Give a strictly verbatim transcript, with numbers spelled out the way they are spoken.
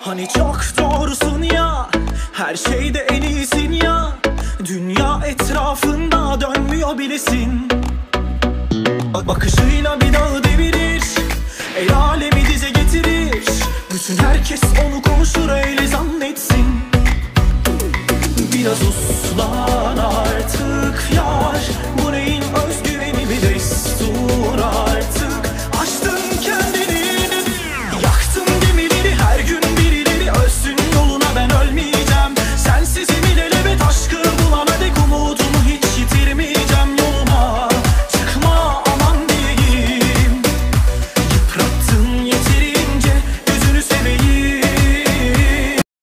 Hani çok doğrusun ya, her şeyde en iyisin ya. Dünya etrafında dönmüyor bilesin. Bakışıyla bir dağı devirir, el alemi dize getirir. Bütün herkes onu konuşur öyle zannetsin. Biraz uslan artık yar,